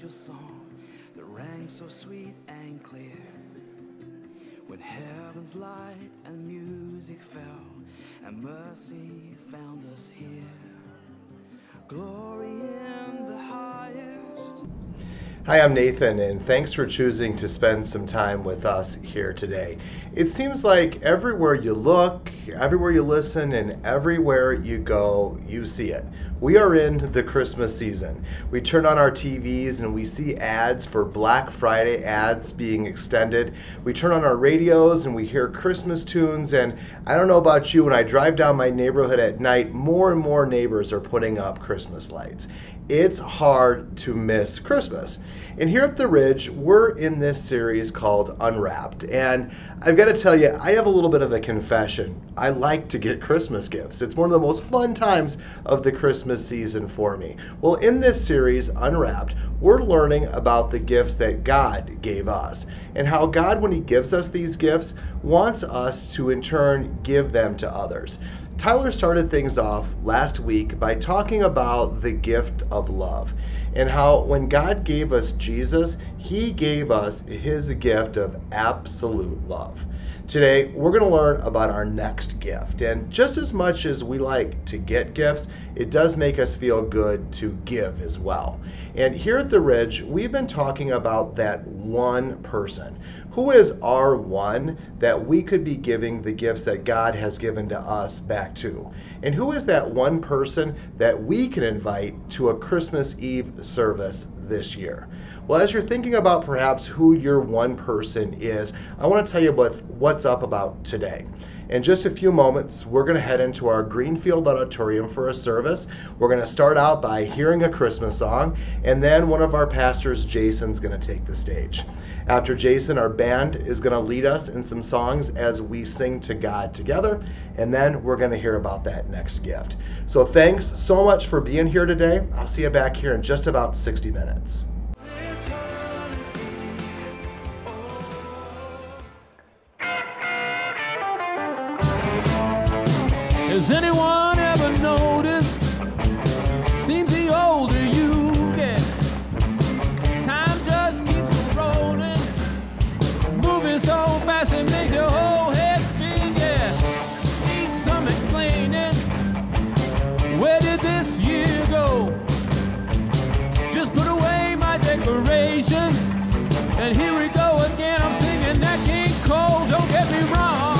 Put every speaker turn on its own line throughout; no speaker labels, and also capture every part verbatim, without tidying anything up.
angel song that rang so sweet and clear. When heaven's light and music fell and mercy found us here. Glory in the highest.
Hi, I'm Nathan, and thanks for choosing to spend some time with us here today. It seems like everywhere you look, everywhere you listen, and everywhere you go, you see it. We are in the Christmas season. We turn on our T Vs and we see ads for Black Friday ads being extended. We turn on our radios and we hear Christmas tunes, and I don't know about you, when I drive down my neighborhood at night, more and more neighbors are putting up Christmas lights. It's hard to miss Christmas. And here at The Ridge, we're in this series called Unwrapped. And I've got to tell you, I have a little bit of a confession. I like to get Christmas gifts. It's one of the most fun times of the Christmas season for me. Well, in this series, Unwrapped, we're learning about the gifts that God gave us and how God, when He gives us these gifts, wants us to in turn give them to others. Tyler started things off last week by talking about the gift of love and how when God gave us Jesus, He gave us His gift of absolute love. Today, we're going to learn about our next gift. And just as much as we like to get gifts, it does make us feel good to give as well. And here at The Ridge, we've been talking about that one person. Who is our one that we could be giving the gifts that God has given to us back to? And who is that one person that we can invite to a Christmas Eve service this year? Well, as you're thinking about perhaps who your one person is, I want to tell you what, what's up about today. In just a few moments, we're going to head into our Greenfield Auditorium for a service. We're going to start out by hearing a Christmas song, and then one of our pastors, Jason's going to take the stage. After Jason, our band is going to lead us in some songs as we sing to God together, and then we're going to hear about that next gift. So thanks so much for being here today. I'll see you back here in just about sixty minutes.
Has anyone ever noticed? Seems the older you get, time just keeps rolling, moving so fast it makes your whole head spin. Yeah, need some explaining. Where did this year go? Just put away my decorations, and here we go again. I'm singing Nat King Cole. Don't get me wrong.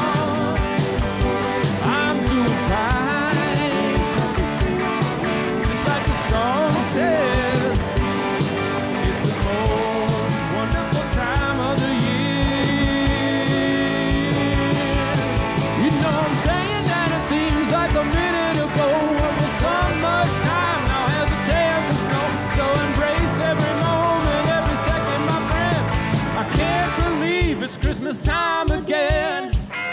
Christmas time again.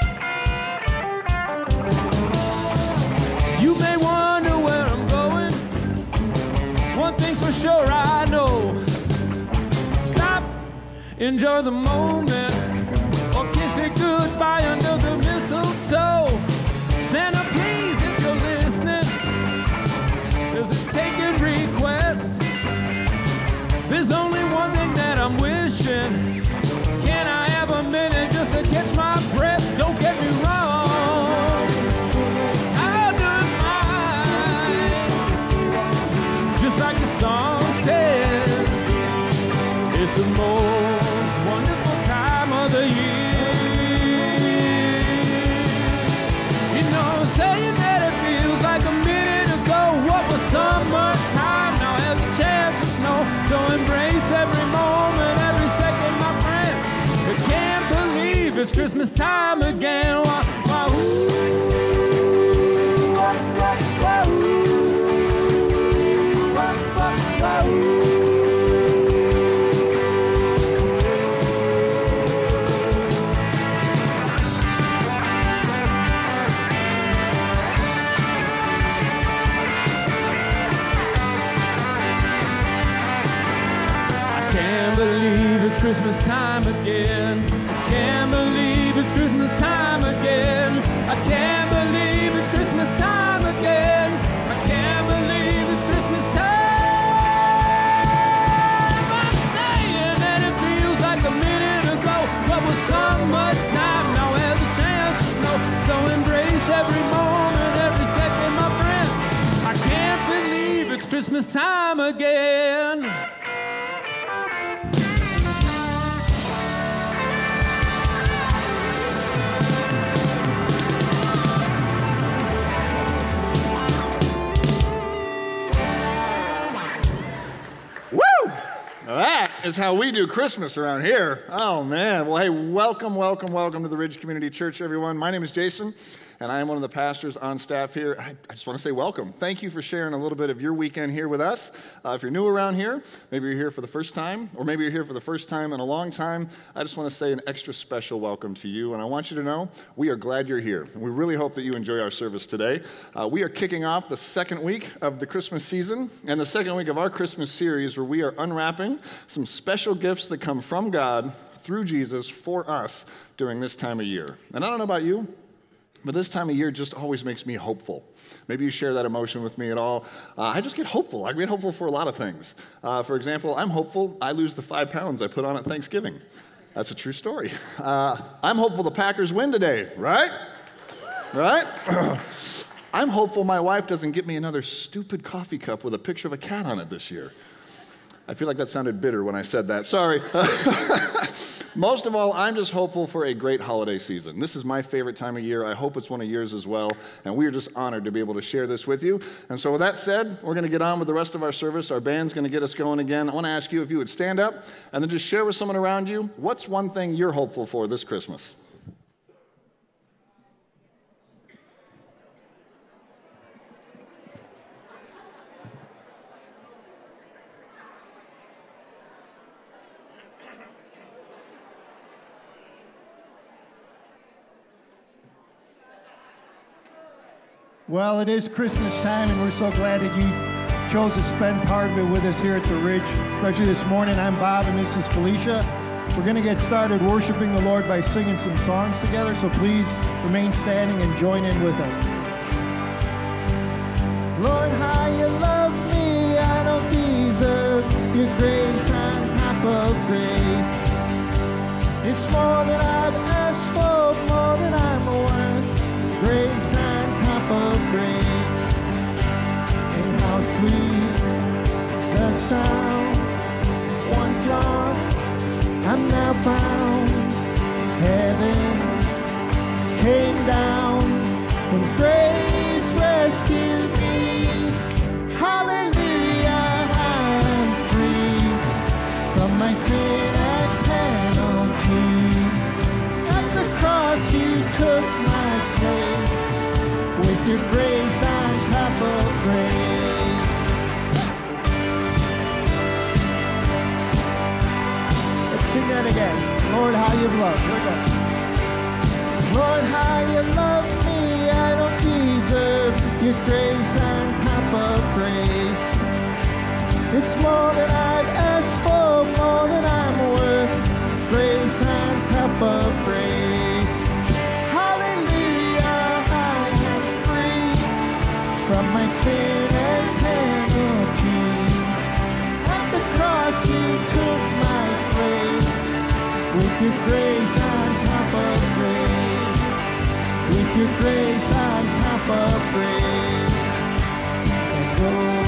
You may wonder where I'm going. One thing's for sure I know. Stop, enjoy the moment, or kiss it goodbye under the mistletoe. Santa, please, if you're listening, there's a taken request. There's only one thing that I'm wishing. Can I have a minute just to catch my breath? Don't get me wrong, I'll do mine. Just like the song says, it's the most wonderful time of the year. You know I'm saying that it feels like a minute ago. What was summertime now has a chance of snow. So embrace every moment, every second, my friend. I can't believe it's Christmas time again. Wah, wah, ooh, wah, wah, wah, ooh, wah, wah, wah, ooh. I can't believe it's Christmas time again. I can't believe it's Christmas time again. I can't believe it's Christmas time again. I can't believe it's Christmas time again. Christmas time again.
Now that is how we do Christmas around here. Oh, man. Well, hey, welcome, welcome, welcome to the Ridge Community Church, everyone. My name is Jason, and I am one of the pastors on staff here. I, I just want to say welcome. Thank you for sharing a little bit of your weekend here with us. Uh, if you're new around here, maybe you're here for the first time, or maybe you're here for the first time in a long time, I just want to say an extra special welcome to you, and I want you to know we are glad you're here. We really hope that you enjoy our service today. Uh, we are kicking off the second week of the Christmas season, and the second week of our Christmas series where we are unwrapping some special gifts that come from God through Jesus for us during this time of year. And I don't know about you, but this time of year just always makes me hopeful. Maybe you share that emotion with me at all. Uh, I just get hopeful. I get hopeful for a lot of things. Uh, for example, I'm hopeful I lose the five pounds I put on at Thanksgiving. That's a true story. Uh, I'm hopeful the Packers win today, right? Right? I'm hopeful my wife doesn't get me another stupid coffee cup with a picture of a cat on it this year. I feel like that sounded bitter when I said that. Sorry. Most of all, I'm just hopeful for a great holiday season. This is my favorite time of year. I hope it's one of yours as well. And we are just honored to be able to share this with you. And so with that said, we're going to get on with the rest of our service. Our band's going to get us going again. I want to ask you if you would stand up and then just share with someone around you, what's one thing you're hopeful for this Christmas?
Well, it is Christmas time, and we're so glad that you chose to spend part of it with us here at the Ridge, especially this morning. I'm Bob, and this is Felicia. We're going to get started worshiping the Lord by singing some songs together, so please remain standing and join in with us. Lord, how you love me, I don't deserve your grace on top of grace. It's more than I've asked for, more than I'm worth. Grace on top of grace. And how sweet the sound. Once lost, I'm now found. Heaven came down when grace rescued me. Hallelujah, I'm free from my sin and penalty. At the cross you took my place, with your grace on top of grace. Let's sing that again. Lord, how you've loved. Here we go. Lord, how you love me, I don't deserve your grace on top of grace. It's more than I've asked for, more than I'm worth. Grace on top of grace. Hallelujah, I am free from my sin and penalty. At the cross you took my place, with your grace on top of grace. With your grace on top of grace. And oh,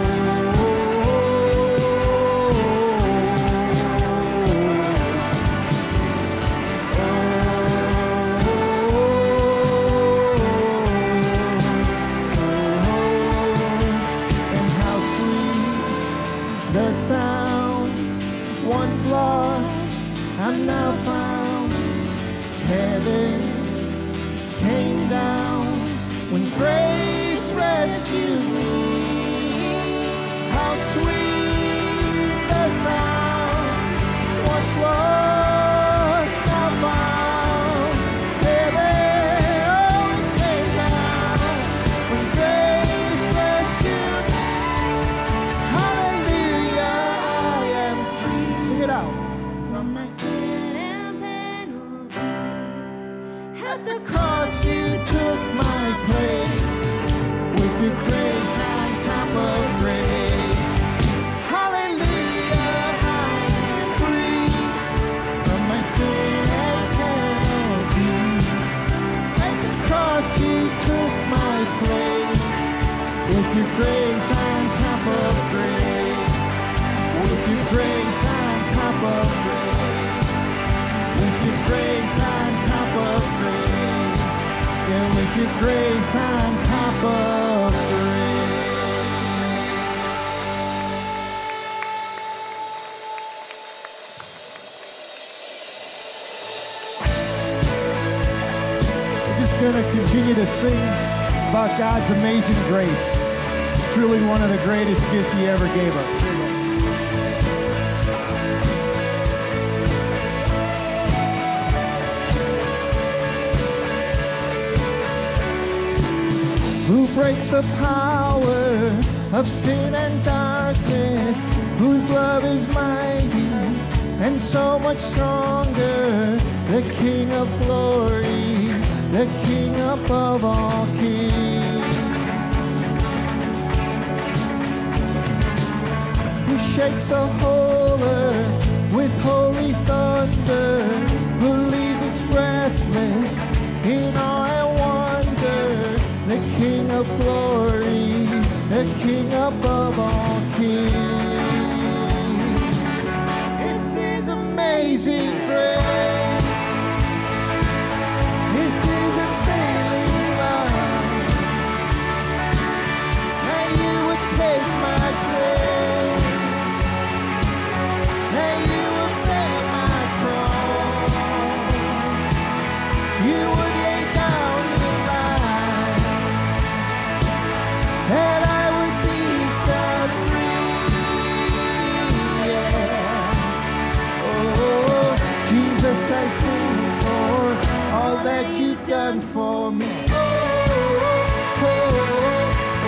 and how sweet the sound. Once lost, I'm now found. Heaven came down when grace rescued me. How sweet the sound. Once lost, now found. Heaven only came down when grace rescued me. Hallelujah, I am free. Sing it out. From my sin and penalty. At the cross you took my place, with your grace on top of grace. Hallelujah, I am free from my sin and penalty. At the cross you took my place, with your grace on top top of grace. With your grace on top of grace. With your grace on top of grace. Yeah, with your grace on top of grace. We're just going to continue to sing about God's amazing grace. It's really one of the greatest gifts He ever gave us. Who breaks the power of sin and darkness, whose love is mighty and so much stronger, the King of glory, the King above all kings, who shakes the whole earth with holy thunder, who leaves us breathless in awe and wonder, the King of glory, the King above all kings. This is amazing grace. This is unfailing love. That you would take my place. That you would bear my cross. You would lay down your life. That I would be set free, yeah. Oh, Jesus, I sing for all that you've done for me. Oh, oh, oh,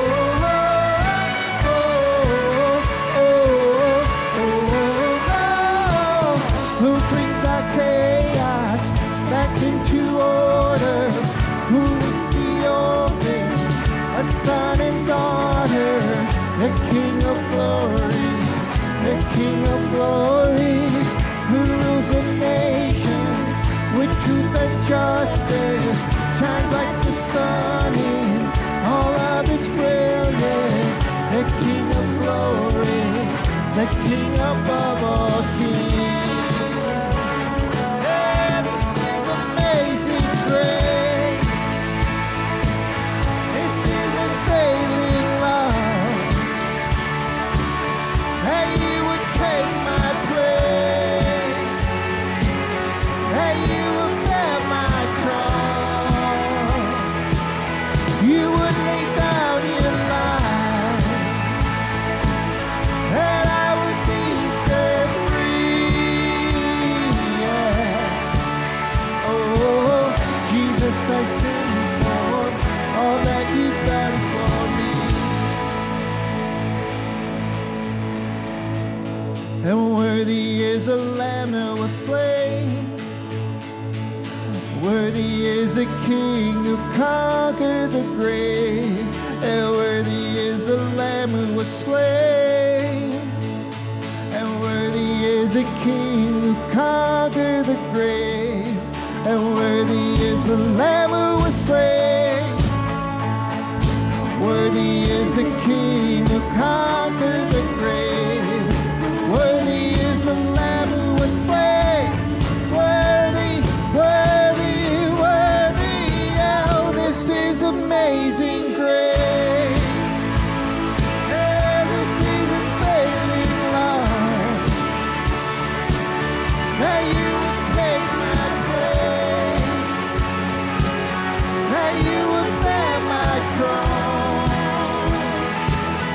oh, oh, oh, oh. Who brings our chaos back into order? Who would see your face? A son and daughter, the King of glory, the King of glory, who rules the nations with truth and justice, shines like the sun in all of its brilliance, the King of glory, the King above all kings. Yeah, this is amazing grace. This is unfailing love, that you would take my place, that you would bear my cross, you would lay down your life, that I would be set free, yeah. Oh, Jesus, I sing for all that you've done for me. And worthy is the Lamb that was slain. Worthy is the King who conquered the grave. And worthy is the Lamb who was slain. And worthy is the King who conquered the grave. And worthy is the Lamb who was slain. Worthy is the King who conquered the grave. Worthy is the Lamb who was slain. Worthy, worthy, worthy. Oh, this is amazing grace. Yeah, this is unfailing love. That you would take my place. That you would bear my cross.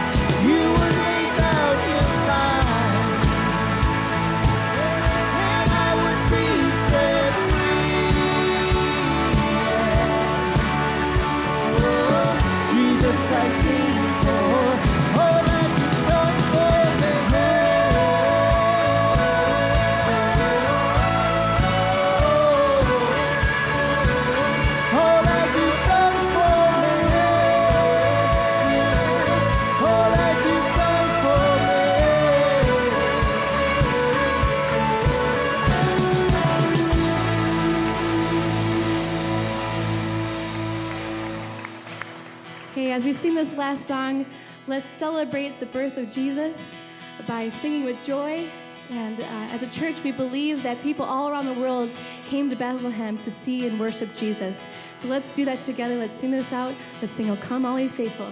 sing this last song, let's celebrate the birth of Jesus by singing with joy. And uh, as a church, we believe that people all around the world came to Bethlehem to see and worship Jesus. So let's do that together. Let's sing this out. Let's sing, "O Come All Ye Faithful."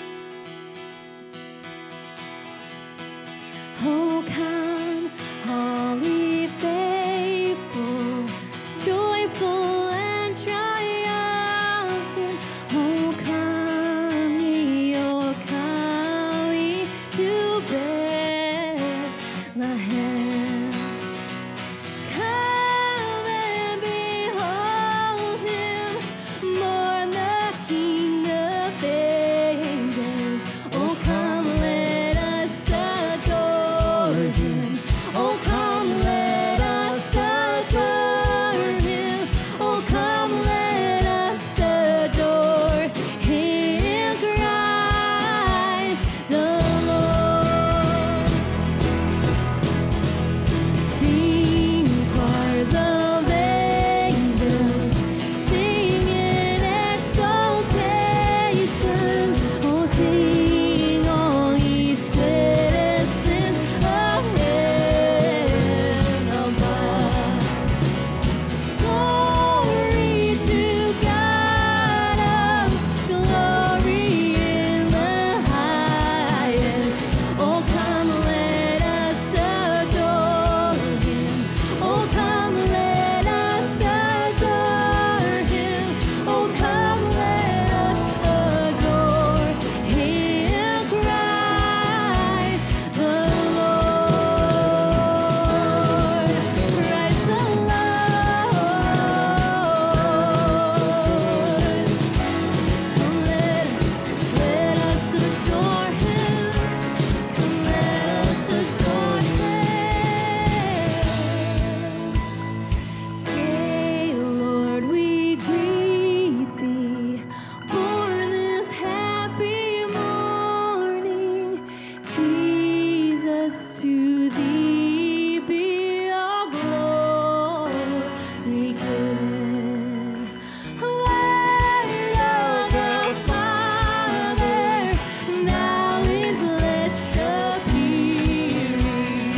Oh, come, all ye faithful, joyful and triumphant. Oh, come ye, oh, come ye to Bethlehem. Come and behold him, born the King of ages. Oh, come, let us adore him. Oh, come, let us adore him. Oh, come, let us adore him, Christ the Lord. Sing, choirs of angels, sing in exaltation. Oh, sing, all ye citizens of heaven above. Glory to God of glory in the highest. Oh, come, let us adore him. Oh, come, let us adore him. Oh, come, let us adore him, Christ the Lord. Christ the Lord. Let us, let us adore him. Let us adore him. Say, Lord, we greet thee for this happy morning. Jesus, to thee be all glory given. Word of the Father, now in flesh appearing.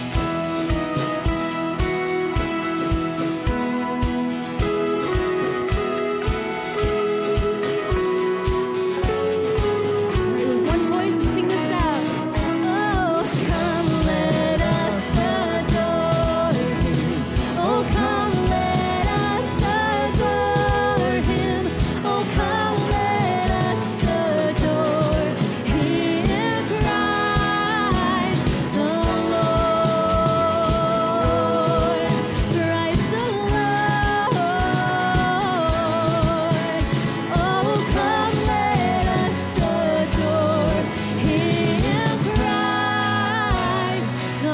With one voice, sing this out. Oh, come, let us adore him. Oh, come, let us adore him. Oh, come, let us adore him, Christ the Lord. Christ the Lord. Oh, come, let us adore him, Christ the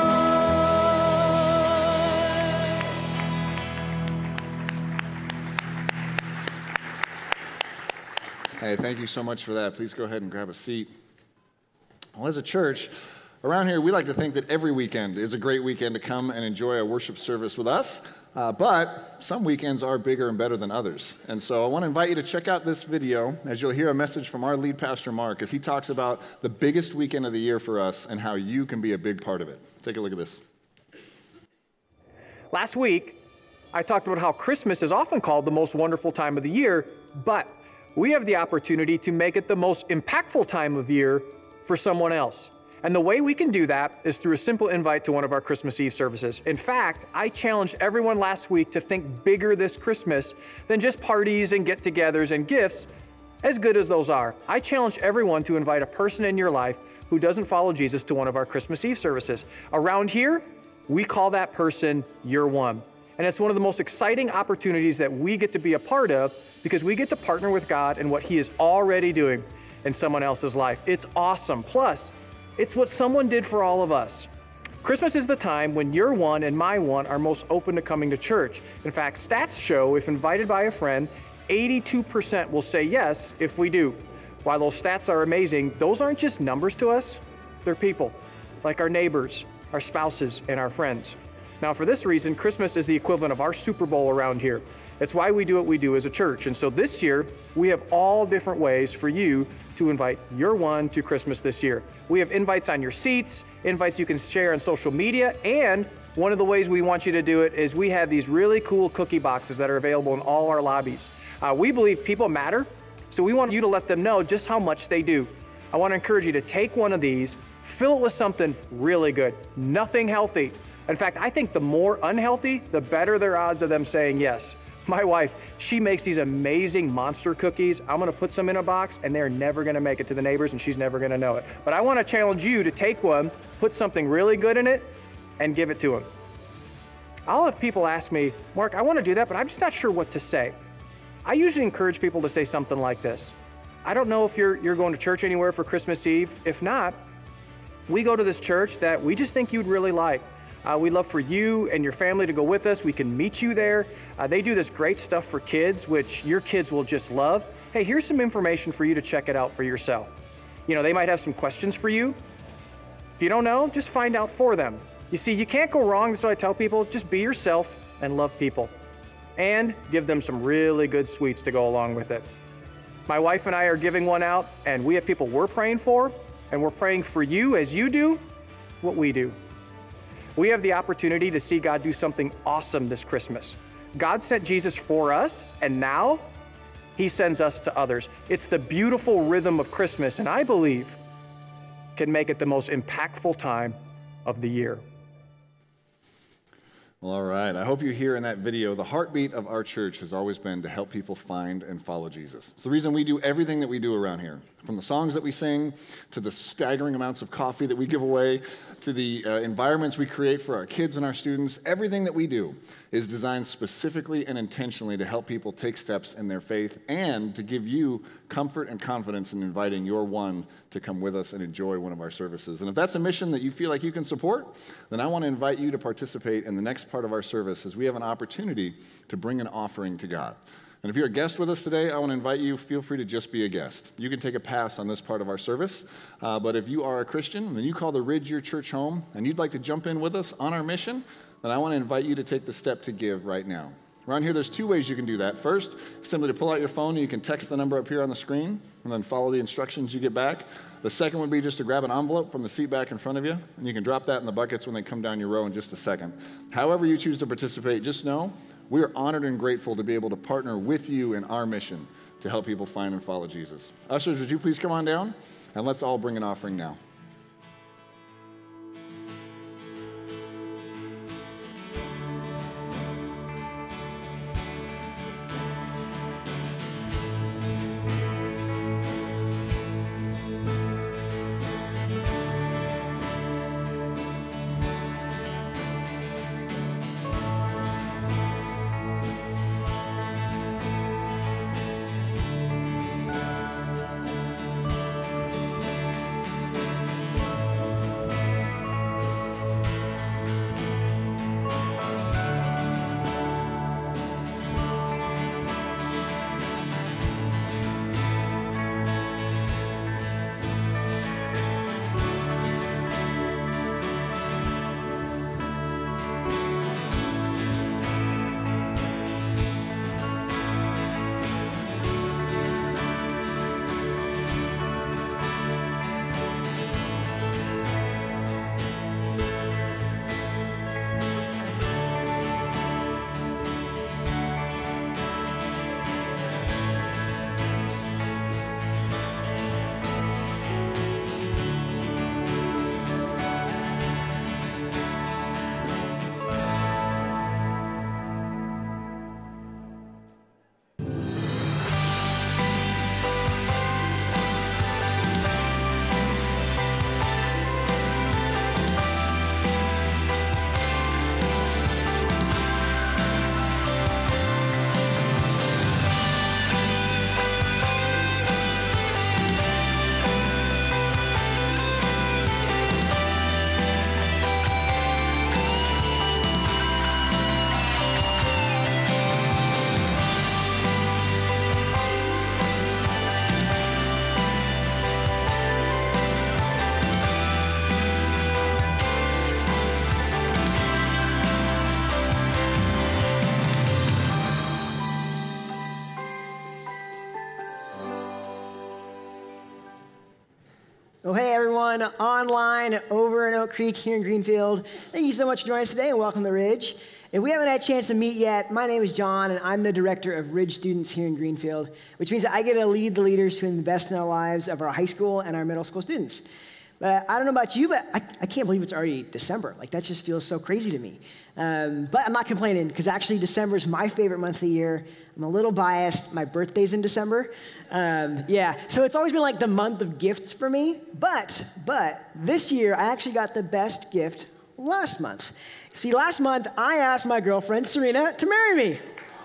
Lord.
Hey, thank you so much for that. Please go ahead and grab a seat. Well, as a church, around here, we like to think that every weekend is a great weekend to come and enjoy a worship service with us. Uh, but some weekends are bigger and better than others. And so I want to invite you to check out this video as you'll hear a message from our lead pastor, Mark, as he talks about the biggest weekend of the year for us and how you can be a big part of it. Take a look at this.
Last week, I talked about how Christmas is often called the most wonderful time of the year, but we have the opportunity to make it the most impactful time of year for someone else. And the way we can do that is through a simple invite to one of our Christmas Eve services. In fact, I challenged everyone last week to think bigger this Christmas than just parties and get-togethers and gifts, as good as those are. I challenge everyone to invite a person in your life who doesn't follow Jesus to one of our Christmas Eve services. Around here, we call that person Your One. And it's one of the most exciting opportunities that we get to be a part of because we get to partner with God in what He is already doing in someone else's life. It's awesome. Plus, it's what someone did for all of us. Christmas is the time when your one and my one are most open to coming to church. In fact, stats show if invited by a friend, eighty-two percent will say yes if we do. While those stats are amazing, those aren't just numbers to us, they're people, like our neighbors, our spouses, and our friends. Now, for this reason, Christmas is the equivalent of our Super Bowl around here. It's why we do what we do as a church. And so this year, we have all different ways for you to invite your one to Christmas this year. We have invites on your seats, invites you can share on social media, and one of the ways we want you to do it is we have these really cool cookie boxes that are available in all our lobbies. Uh, we believe people matter, so we want you to let them know just how much they do. I want to encourage you to take one of these, fill it with something really good, nothing healthy. In fact, I think the more unhealthy, the better their odds of them saying yes. My wife, she makes these amazing monster cookies. I'm gonna put some in a box and they're never gonna make it to the neighbors and she's never gonna know it. But I wanna challenge you to take one, put something really good in it, and give it to them. I'll have people ask me, Mark, I wanna do that, but I'm just not sure what to say. I usually encourage people to say something like this. I don't know if you're, you're going to church anywhere for Christmas Eve. If not, we go to this church that we just think you'd really like. Uh, we'd love for you and your family to go with us. We can meet you there. Uh, they do this great stuff for kids, which your kids will just love. Hey, here's some information for you to check it out for yourself. You know, they might have some questions for you. If you don't know, just find out for them. You see, you can't go wrong, so I tell people, just be yourself and love people. And give them some really good sweets to go along with it. My wife and I are giving one out, and we have people we're praying for, and we're praying for you as you do what we do. We have the opportunity to see God do something awesome this Christmas. God sent Jesus for us, and now he sends us to others. It's the beautiful rhythm of Christmas, and I believe can make it the most impactful time of the year.
Well, all right. I hope you hear in that video, the heartbeat of our church has always been to help people find and follow Jesus. It's the reason we do everything that we do around here, from the songs that we sing, to the staggering amounts of coffee that we give away, to the uh, environments we create for our kids and our students. Everything that we do is designed specifically and intentionally to help people take steps in their faith and to give you comfort and confidence in inviting your one to come with us and enjoy one of our services. And if that's a mission that you feel like you can support, then I want to invite you to participate in the next part of our service as we have an opportunity to bring an offering to God. And if you're a guest with us today, I want to invite you, feel free to just be a guest. You can take a pass on this part of our service, uh, but if you are a Christian, then you call the Ridge your church home, and you'd like to jump in with us on our mission, then I want to invite you to take the step to give right now. Around here, there's two ways you can do that. First, simply to pull out your phone, and you can text the number up here on the screen, and then follow the instructions you get back. The second would be just to grab an envelope from the seat back in front of you, and you can drop that in the buckets when they come down your row in just a second. However you choose to participate, just know we are honored and grateful to be able to partner with you in our mission to help people find and follow Jesus. Ushers, would you please come on down, and let's all bring an offering now.
Well, hey everyone, online, over in Oak Creek, here in Greenfield. Thank you so much for joining us today and welcome to Ridge. If we haven't had a chance to meet yet, my name is John and I'm the director of Ridge students here in Greenfield, which means that I get to lead the leaders who invest in the lives of our high school and our middle school students. But I don't know about you, but I, I can't believe it's already December. Like, that just feels so crazy to me. Um, but I'm not complaining, because actually December is my favorite month of the year. I'm a little biased. My birthday's in December. Um, yeah, so it's always been like the month of gifts for me. But, but this year, I actually got the best gift last month. See, last month, I asked my girlfriend, Serena, to marry me.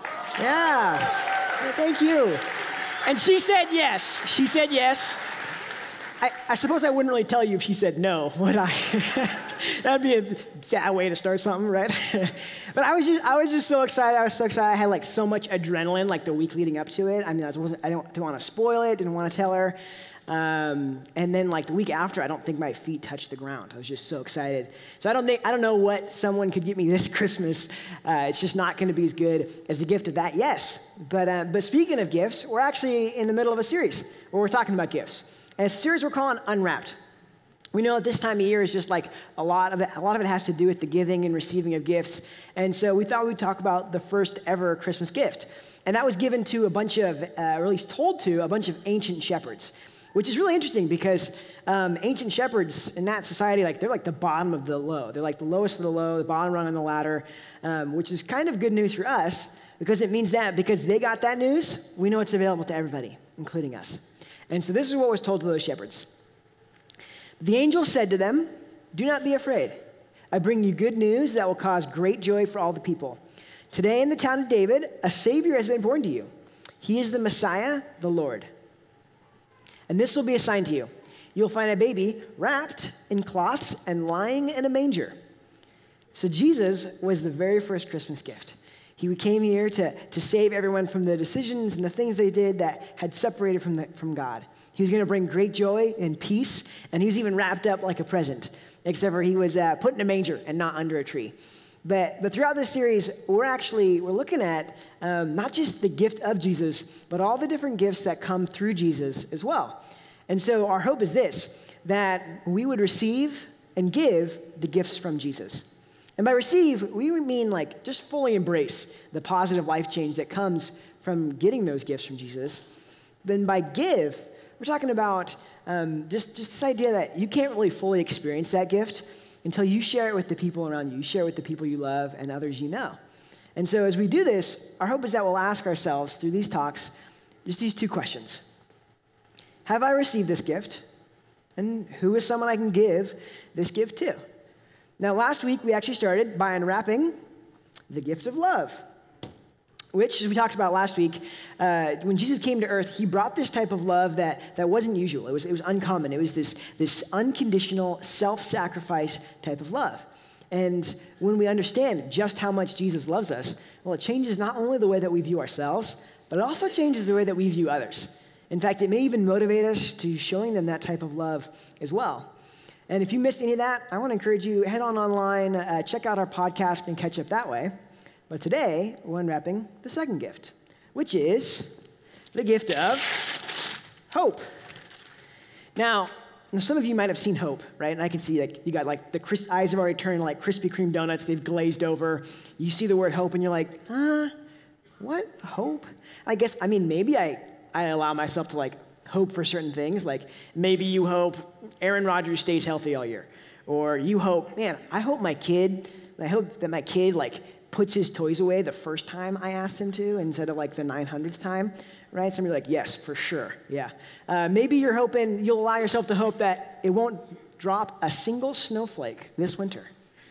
Yeah, thank you. And she said yes. She said yes. I, I suppose I wouldn't really tell you if she said no, would I? That'd be a sad way to start something, right? But I was just, I was just so excited. I was so excited. I had like so much adrenaline, like the week leading up to it. I mean, I wasn't, I don't, didn't want to spoil it. Didn't want to tell her. Um, and then like the week after, I don't think my feet touched the ground. I was just so excited. So I don't think, I don't know what someone could get me this Christmas. Uh, it's just not going to be as good as the gift of that yes. But uh, but speaking of gifts, we're actually in the middle of a series where we're talking about gifts. And it's a series we're calling Unwrapped. We know at this time of year is just like a lot of it, a lot of it has to do with the giving and receiving of gifts. And so we thought we'd talk about the first ever Christmas gift. And that was given to a bunch of, uh, or at least told to, a bunch of ancient shepherds, which is really interesting because um, ancient shepherds in that society, like they're like the bottom of the low. They're like the lowest of the low, the bottom rung on the ladder, um, which is kind of good news for us because it means that because they got that news, we know it's available to everybody, including us. And so this is what was told to those shepherds. The angel said to them, "Do not be afraid. I bring you good news that will cause great joy for all the people. Today in the town of David, a Savior has been born to you. He is the Messiah, the Lord. And this will be a sign to you. You'll find a baby wrapped in cloths and lying in a manger." So Jesus was the very first Christmas gift. He came here to, to save everyone from the decisions and the things they did that had separated from, the, from God. He was going to bring great joy and peace, and he was even wrapped up like a present, except for he was uh, put in a manger and not under a tree. But, but throughout this series, we're actually, we're looking at um, not just the gift of Jesus, but all the different gifts that come through Jesus as well. And so our hope is this, that we would receive and give the gifts from Jesus. And by receive, we mean like just fully embrace the positive life change that comes from getting those gifts from Jesus. Then by give, we're talking about um, just, just this idea that you can't really fully experience that gift until you share it with the people around you. You share it with the people you love and others you know. And so as we do this, our hope is that we'll ask ourselves through these talks just these two questions. Have I received this gift? And who is someone I can give this gift to? Now, last week, we actually started by unwrapping the gift of love, which, as we talked about last week, uh, when Jesus came to earth, he brought this type of love that, that wasn't usual. It was, it was uncommon. It was this, this unconditional, self-sacrifice type of love. And when we understand just how much Jesus loves us, well, it changes not only the way that we view ourselves, but it also changes the way that we view others. In fact, it may even motivate us to showing them that type of love as well. And if you missed any of that, I want to encourage you, head on online, uh, check out our podcast, and catch up that way. But today, we're unwrapping the second gift, which is the gift of hope. Now, some of you might have seen Hope, right? And I can see like you got like the crisp, eyes have already turned like Krispy Kreme donuts. They've glazed over. You see the word hope, and you're like, huh? What? Hope? I guess, I mean, maybe I, I allow myself to like hope for certain things, like maybe you hope Aaron Rodgers stays healthy all year, or you hope, man, I hope my kid, I hope that my kid like puts his toys away the first time I asked him to instead of like the nine hundredth time, right? Some of you are like, yes, for sure, yeah. Uh, maybe you're hoping, you'll allow yourself to hope that it won't drop a single snowflake this winter.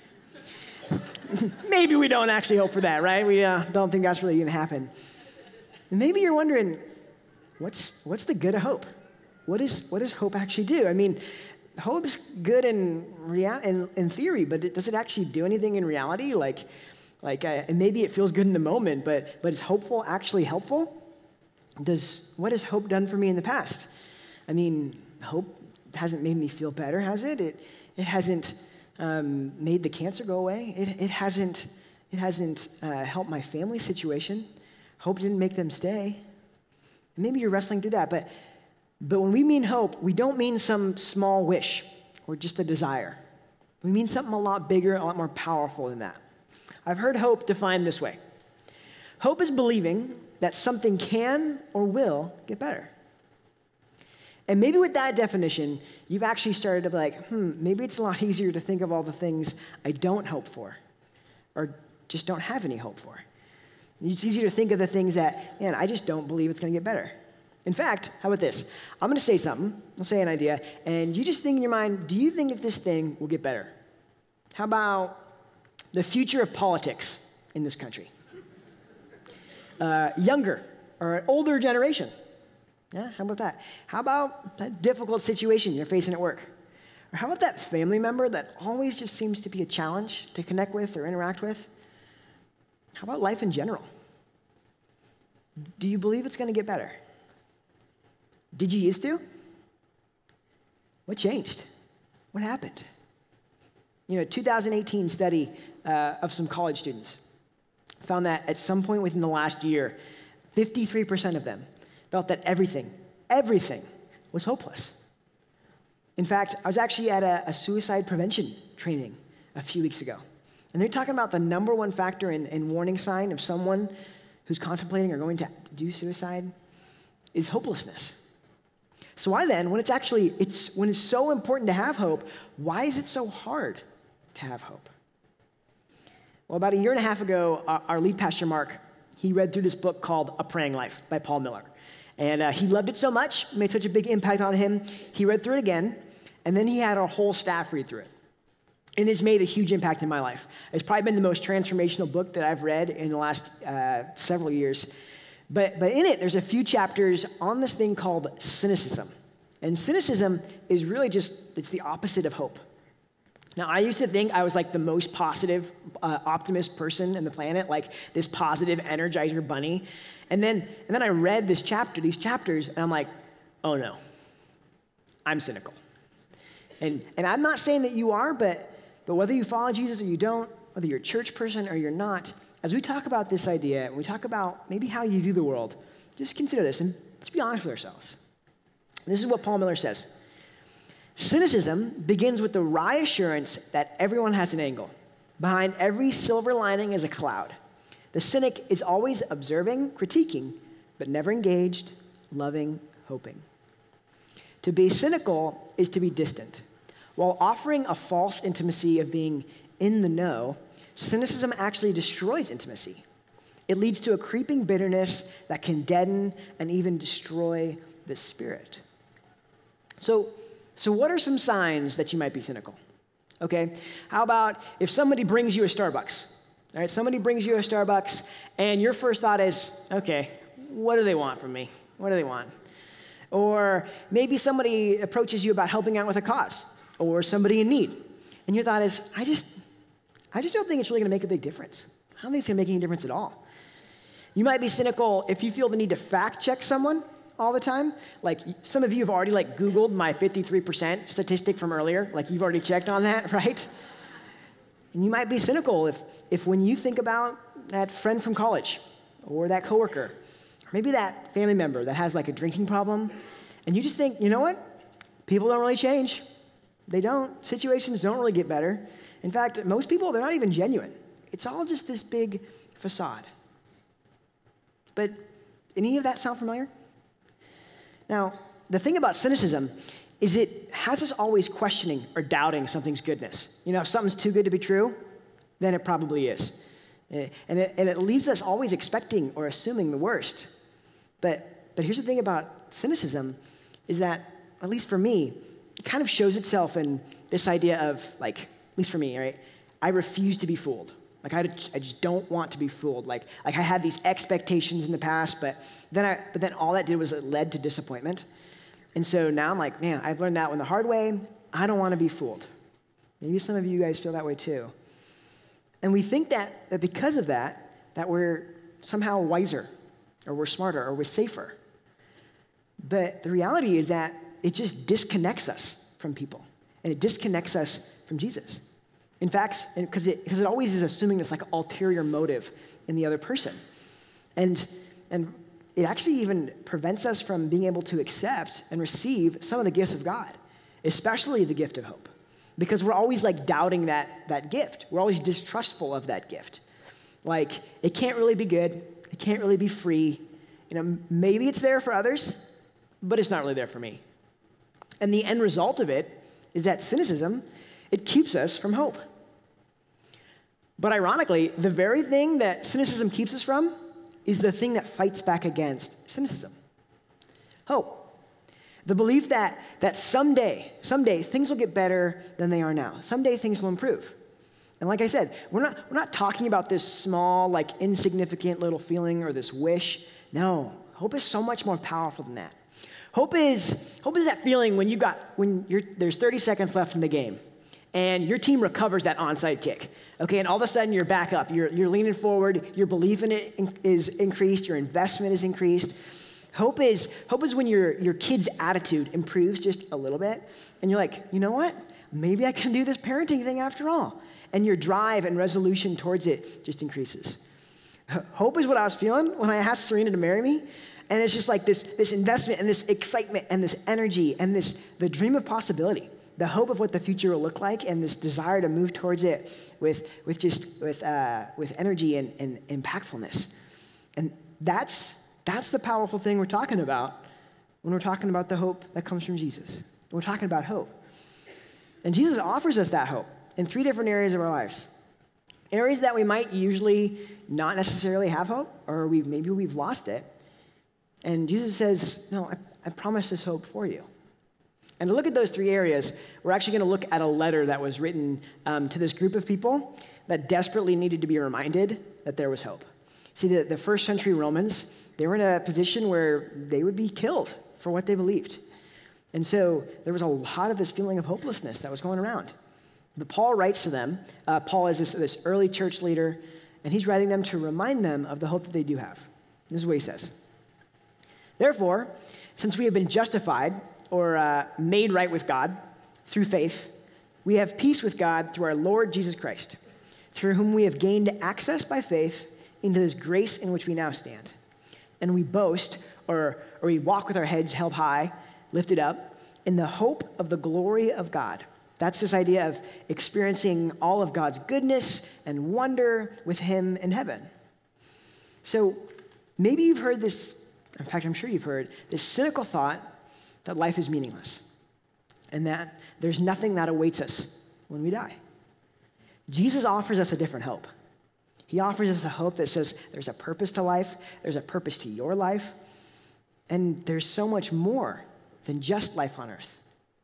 Maybe we don't actually hope for that, right? We uh, don't think that's really gonna happen. And maybe you're wondering, What's, what's the good of hope? What, is, what does hope actually do? I mean, hope's good in, rea- in, in theory, but it, does it actually do anything in reality? Like, like uh, and maybe it feels good in the moment, but, but is hopeful actually helpful? Does, what has hope done for me in the past? I mean, hope hasn't made me feel better, has it? It, it hasn't um, made the cancer go away. It, it hasn't, it hasn't uh, helped my family situation. Hope didn't make them stay. Maybe you're wrestling through that, but But when we mean hope, we don't mean some small wish or just a desire. We mean something a lot bigger, a lot more powerful than that. I've heard hope defined this way. Hope is believing that something can or will get better. And maybe with that definition, you've actually started to be like, hmm, maybe it's a lot easier to think of all the things I don't hope for or just don't have any hope for. It's easier to think of the things that, man, I just don't believe it's going to get better. In fact, how about this? I'm going to say something. I'll say an idea, and you just think in your mind, do you think that this thing will get better? How about the future of politics in this country? Uh, younger or an older generation? Yeah, how about that? How about that difficult situation you're facing at work? Or how about that family member that always just seems to be a challenge to connect with or interact with? How about life in general? Do you believe it's going to get better? Did you used to? What changed? What happened? You know, a two thousand eighteen study uh, of some college students found that at some point within the last year, fifty-three percent of them felt that everything, everything was hopeless. In fact, I was actually at a, a suicide prevention training a few weeks ago, and they're talking about the number one factor in, in warning sign of someone who's contemplating or going to do suicide is hopelessness. So why then, when it's actually, it's when it's so important to have hope, why is it so hard to have hope? Well, about a year and a half ago, our, our lead pastor, Mark, he read through this book called A Praying Life by Paul Miller. And uh, he loved it so much, made such a big impact on him, he read through it again, and then he had our whole staff read through it. And it's made a huge impact in my life. It's probably been the most transformational book that I've read in the last uh, several years. But, but in it, there's a few chapters on this thing called cynicism. And cynicism is really just, it's the opposite of hope. Now, I used to think I was like the most positive, uh, optimist person in the planet, like this positive energizer bunny. And then, and then I read this chapter, these chapters, and I'm like, oh no, I'm cynical. And, and I'm not saying that you are, but, but whether you follow Jesus or you don't, whether you're a church person or you're not, as we talk about this idea, and we talk about maybe how you view the world, just consider this, and let's be honest with ourselves. This is what Paul Miller says. Cynicism begins with the wry assurance that everyone has an angle. Behind every silver lining is a cloud. The cynic is always observing, critiquing, but never engaged, loving, hoping. To be cynical is to be distant. While offering a false intimacy of being in the know, cynicism actually destroys intimacy. It leads to a creeping bitterness that can deaden and even destroy the spirit. So, so what are some signs that you might be cynical? Okay, how about if somebody brings you a Starbucks? All right, somebody brings you a Starbucks, and your first thought is, okay, what do they want from me? What do they want? Or maybe somebody approaches you about helping out with a cause, or somebody in need, and your thought is, I just, I just don't think it's really going to make a big difference. I don't think it's going to make any difference at all. You might be cynical if you feel the need to fact check someone all the time. Like some of you have already like Googled my fifty-three percent statistic from earlier. Like you've already checked on that, right? And you might be cynical if, if when you think about that friend from college or that coworker, or maybe that family member that has like a drinking problem, and you just think, you know what? People don't really change. They don't. Situations don't really get better. In fact, most people, they're not even genuine. It's all just this big facade. But any of that sound familiar? Now, the thing about cynicism is it has us always questioning or doubting something's goodness. You know, if something's too good to be true, then it probably is. And it, and it leaves us always expecting or assuming the worst. But, but here's the thing about cynicism is that, at least for me, it kind of shows itself in this idea of, like, at least for me, right? I refuse to be fooled. Like, I, I just don't want to be fooled. Like, like, I had these expectations in the past, but then, I, but then all that did was it led to disappointment. And so now I'm like, man, I've learned that one the hard way. I don't want to be fooled. Maybe some of you guys feel that way too. And we think that, that because of that, that we're somehow wiser, or we're smarter, or we're safer. But the reality is that it just disconnects us from people, and it disconnects us from Jesus. In fact, because it, because it always is assuming this like ulterior motive in the other person. And, and it actually even prevents us from being able to accept and receive some of the gifts of God, especially the gift of hope, because we're always like doubting that, that gift. We're always distrustful of that gift. Like, it can't really be good. It can't really be free. You know, maybe it's there for others, but it's not really there for me. And the end result of it is that cynicism, it keeps us from hope. But ironically, the very thing that cynicism keeps us from is the thing that fights back against cynicism. Hope. The belief that, that someday, someday things will get better than they are now. Someday things will improve. And like I said, we're not, we're not talking about this small, like insignificant little feeling or this wish. No, hope is so much more powerful than that. Hope is, hope is that feeling when you got, when you're, there's thirty seconds left in the game and your team recovers that onside kick. Okay, and all of a sudden you're back up. You're, you're leaning forward. Your belief in it in, is increased. Your investment is increased. Hope is, hope is when your, your kid's attitude improves just a little bit, and you're like, you know what? Maybe I can do this parenting thing after all. And your drive and resolution towards it just increases. Hope is what I was feeling when I asked Serena to marry me. And it's just like this, this investment and this excitement and this energy and this the dream of possibility, the hope of what the future will look like, and this desire to move towards it with, with just with, uh, with energy and, and impactfulness. And that's, that's the powerful thing we're talking about when we're talking about the hope that comes from Jesus. We're talking about hope. And Jesus offers us that hope in three different areas of our lives. Areas that we might usually not necessarily have hope, or we've, maybe we've lost it. And Jesus says, no, I, I promise this hope for you. And to look at those three areas, we're actually going to look at a letter that was written um, to this group of people that desperately needed to be reminded that there was hope. See, the, the first century Romans, they were in a position where they would be killed for what they believed. And so there was a lot of this feeling of hopelessness that was going around. But Paul writes to them. Uh, Paul is this, this early church leader, and he's writing them to remind them of the hope that they do have. This is what he says. Therefore, since we have been justified or uh, made right with God through faith, we have peace with God through our Lord Jesus Christ, through whom we have gained access by faith into this grace in which we now stand. And we boast, or, or we walk with our heads held high, lifted up, in the hope of the glory of God. That's this idea of experiencing all of God's goodness and wonder with him in heaven. So maybe you've heard this, in fact, I'm sure you've heard this cynical thought that life is meaningless and that there's nothing that awaits us when we die. Jesus offers us a different hope. He offers us a hope that says there's a purpose to life, there's a purpose to your life, and there's so much more than just life on earth.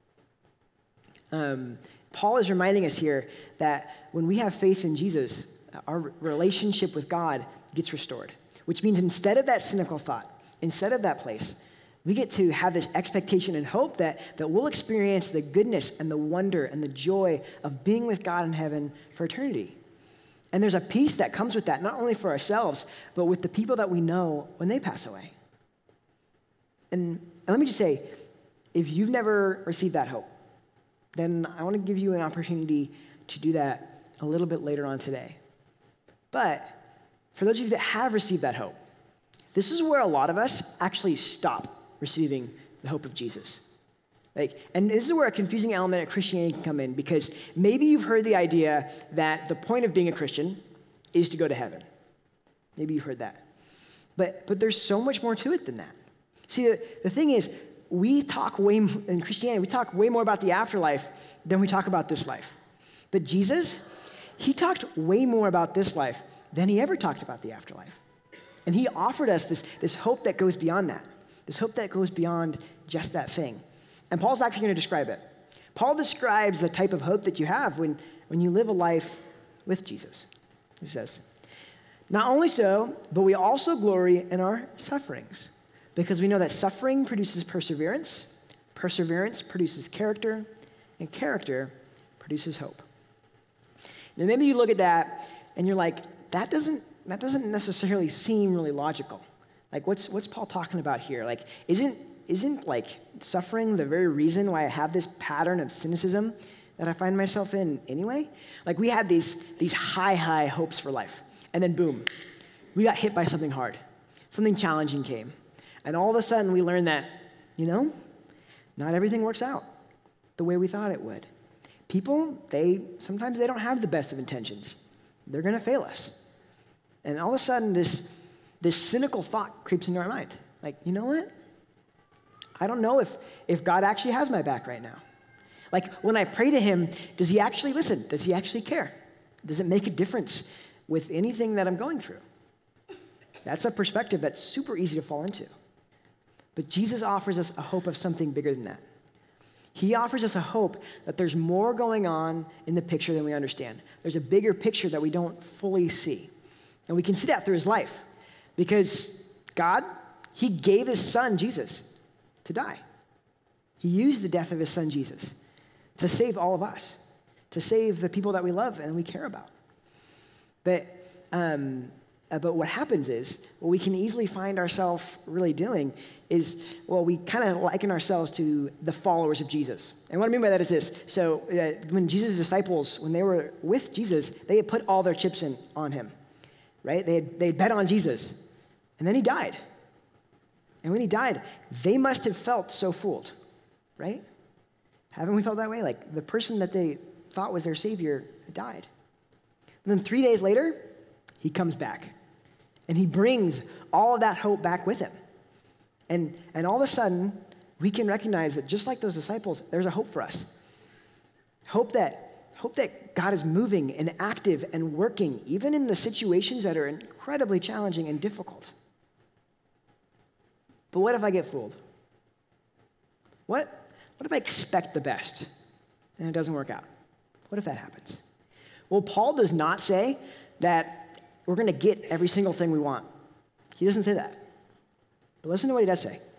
Um, Paul is reminding us here that when we have faith in Jesus, our relationship with God gets restored, which means instead of that cynical thought, instead of that place, we get to have this expectation and hope that, that we'll experience the goodness and the wonder and the joy of being with God in heaven for eternity. And there's a peace that comes with that, not only for ourselves, but with the people that we know when they pass away. And, and let me just say, if you've never received that hope, then I want to give you an opportunity to do that a little bit later on today. But for those of you that have received that hope, this is where a lot of us actually stop receiving the hope of Jesus. Like, and this is where a confusing element of Christianity can come in, because maybe you've heard the idea that the point of being a Christian is to go to heaven. Maybe you've heard that. But, but there's so much more to it than that. See, the, the thing is, we talk way, in Christianity, we talk way more about the afterlife than we talk about this life. But Jesus, he talked way more about this life than he ever talked about the afterlife. And he offered us this, this hope that goes beyond that, this hope that goes beyond just that thing. And Paul's actually going to describe it. Paul describes the type of hope that you have when, when you live a life with Jesus. He says, not only so, but we also glory in our sufferings, because we know that suffering produces perseverance, perseverance produces character, and character produces hope. Now maybe you look at that and you're like, that doesn't, that doesn't necessarily seem really logical. Like what's, what's Paul talking about here? Like isn't, isn't like suffering the very reason why I have this pattern of cynicism that I find myself in anyway? Like we had these, these high, high hopes for life, and then boom, we got hit by something hard. something challenging came. And all of a sudden we learned that, you know, not everything works out the way we thought it would. People, they sometimes they don't have the best of intentions. They're going to fail us. And all of a sudden this, this cynical thought creeps into our mind. Like, you know what? I don't know if, if God actually has my back right now. Like, when I pray to him, does he actually listen? Does he actually care? Does it make a difference with anything that I'm going through? That's a perspective that's super easy to fall into. But Jesus offers us a hope of something bigger than that. He offers us a hope that there's more going on in the picture than we understand. There's a bigger picture that we don't fully see. And we can see that through his life. Because God, he gave his son, Jesus, to die. He used the death of his son, Jesus, to save all of us, to save the people that we love and we care about. But, um, uh, but what happens is, what we can easily find ourselves really doing is, well, we kind of liken ourselves to the followers of Jesus. And what I mean by that is this. So uh, when Jesus' disciples, when they were with Jesus, they had put all their chips in on him, right? They had, they had bet on Jesus. And then he died. And when he died, they must have felt so fooled, right? Haven't we felt that way? Like the person that they thought was their savior died. And then three days later, he comes back. And he brings all of that hope back with him. And, and all of a sudden, we can recognize that just like those disciples, there's a hope for us. Hope that, hope that God is moving and active and working, even in the situations that are incredibly challenging and difficult. But what if I get fooled? What, what if I expect the best and it doesn't work out? What if that happens? Well, Paul does not say that we're going to get every single thing we want. He doesn't say that. But listen to what he does say.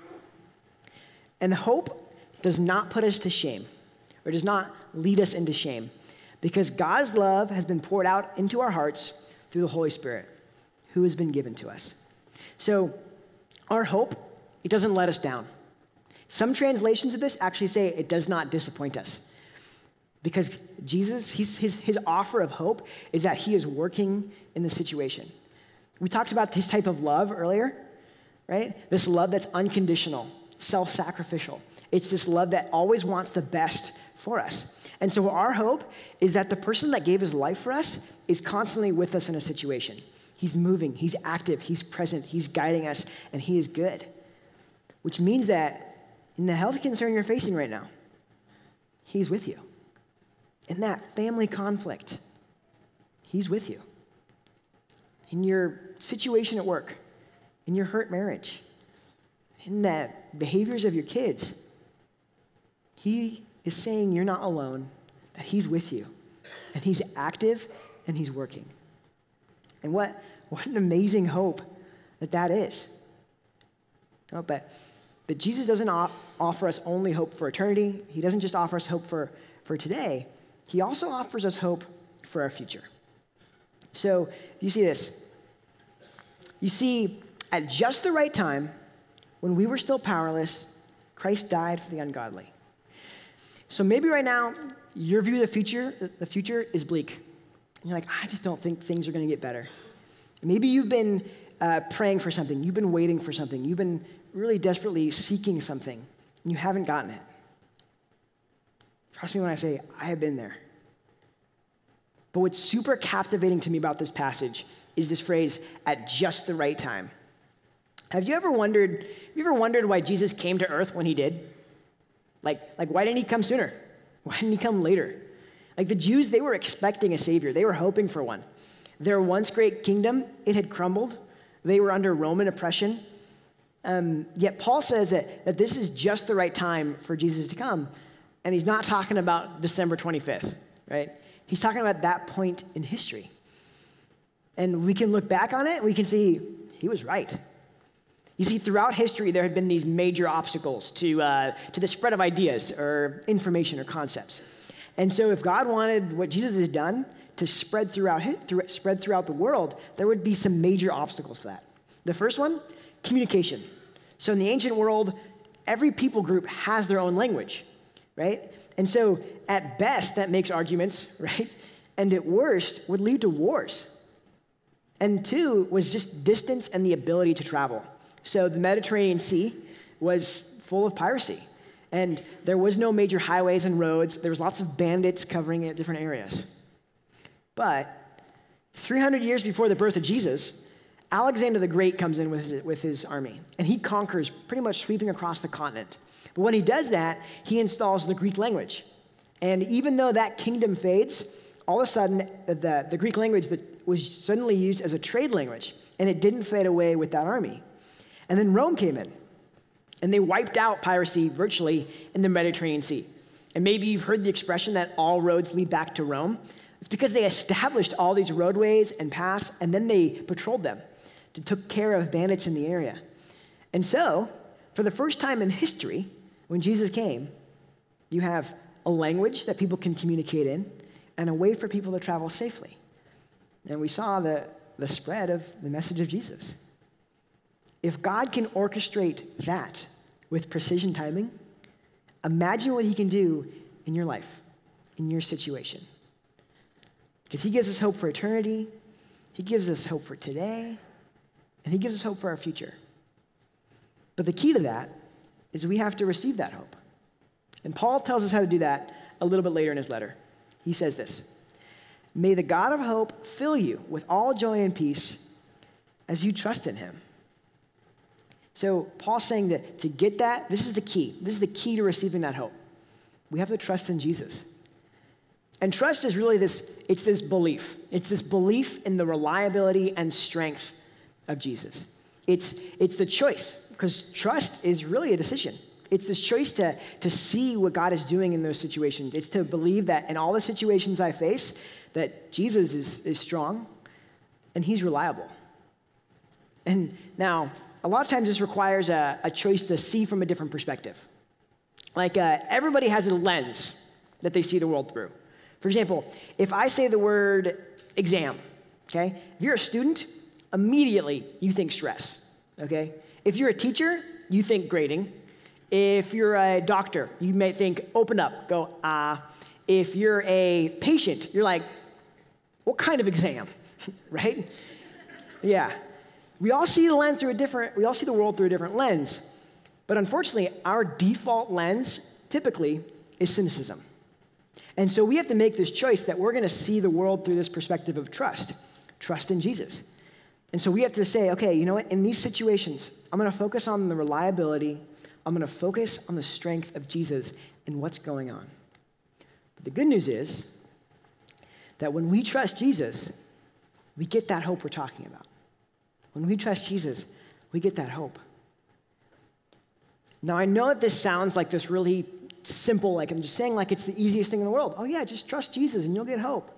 And hope does not put us to shame, or does not lead us into shame, because God's love has been poured out into our hearts through the Holy Spirit, who has been given to us. So our hope, it doesn't let us down. Some translations of this actually say it does not disappoint us. Because Jesus, he's, his, his offer of hope is that he is working in the situation. We talked about this type of love earlier, right? This love that's unconditional, self-sacrificial. It's this love that always wants the best for us. And so our hope is that the person that gave his life for us is constantly with us in a situation. He's moving, he's active, he's present, he's guiding us, and he is good. Which means that in the health concern you're facing right now, he's with you. In that family conflict, he's with you. In your situation at work, in your hurt marriage, in the behaviors of your kids, he is saying you're not alone, that he's with you, and he's active, and he's working. And what, what an amazing hope that that is. Oh, but, but Jesus doesn't op- offer us only hope for eternity. He doesn't just offer us hope for, for today. He also offers us hope for our future. So you see this. You see, at just the right time, when we were still powerless, Christ died for the ungodly. So maybe right now, your view of the future, the future is bleak. And you're like, I just don't think things are going to get better. Maybe you've been uh, praying for something. You've been waiting for something. You've been really desperately seeking something, and you haven't gotten it. Trust me when I say, I have been there. But what's super captivating to me about this passage is this phrase, at just the right time. Have you ever wondered, have you ever wondered why Jesus came to earth when he did? Like, like why didn't he come sooner? Why didn't he come later? Like the Jews, they were expecting a savior. They were hoping for one. Their once great kingdom, it had crumbled. They were under Roman oppression. Um, yet Paul says that, that this is just the right time for Jesus to come. And he's not talking about December twenty-fifth, right? He's talking about that point in history. And we can look back on it and we can see he was right. You see, throughout history, there had been these major obstacles to, uh, to the spread of ideas or information or concepts. And so if God wanted what Jesus has done to spread throughout, through, spread throughout the world, there would be some major obstacles to that. The first one, communication. So in the ancient world, every people group has their own language, right? And so at best, that makes arguments, right? And at worst, would lead to wars. And two was just distance and the ability to travel. So the Mediterranean Sea was full of piracy. And there was no major highways and roads. There was lots of bandits covering it, different areas. But three hundred years before the birth of Jesus, Alexander the Great comes in with his, with his army, and he conquers, pretty much sweeping across the continent. But when he does that, he installs the Greek language. And even though that kingdom fades, all of a sudden, the, the Greek language that was suddenly used as a trade language, and it didn't fade away with that army. And then Rome came in, and they wiped out piracy virtually in the Mediterranean Sea. And maybe you've heard the expression that all roads lead back to Rome. It's because they established all these roadways and paths, and then they patrolled them to took care of bandits in the area. And so, for the first time in history, when Jesus came, you have a language that people can communicate in and a way for people to travel safely. And we saw the, the spread of the message of Jesus. If God can orchestrate that with precision timing, imagine what he can do in your life, in your situation. Because he gives us hope for eternity, he gives us hope for today, and he gives us hope for our future. But the key to that is we have to receive that hope. And Paul tells us how to do that a little bit later in his letter. He says this, "May the God of hope fill you with all joy and peace as you trust in him." So Paul's saying that to get that, this is the key. This is the key to receiving that hope. We have to trust in Jesus. And trust is really this, it's this belief. It's this belief in the reliability and strength of Jesus. It's, it's the choice, because trust is really a decision. It's this choice to, to see what God is doing in those situations. It's to believe that in all the situations I face, that Jesus is, is strong and he's reliable. And now, a lot of times this requires a, a choice to see from a different perspective. Like uh, everybody has a lens that they see the world through. For example, if I say the word exam, okay? If you're a student, immediately you think stress, okay? If you're a teacher, you think grading. If you're a doctor, you may think open up, go ah. If you're a patient, you're like, what kind of exam, right? Yeah. We all see the lens through a different, we all see the world through a different lens. But unfortunately, our default lens typically is cynicism. And so we have to make this choice that we're going to see the world through this perspective of trust, trust in Jesus. And so we have to say, okay, you know what? In these situations, I'm going to focus on the reliability. I'm going to focus on the strength of Jesus and what's going on. But the good news is that when we trust Jesus, we get that hope we're talking about. When we trust Jesus, we get that hope. Now, I know that this sounds like this really simple, like I'm just saying like it's the easiest thing in the world. Oh yeah, just trust Jesus and you'll get hope.